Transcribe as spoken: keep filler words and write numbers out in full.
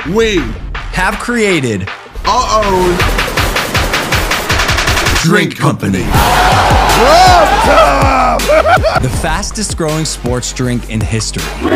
We have created our own drink company. the fastest growing sports drink in history.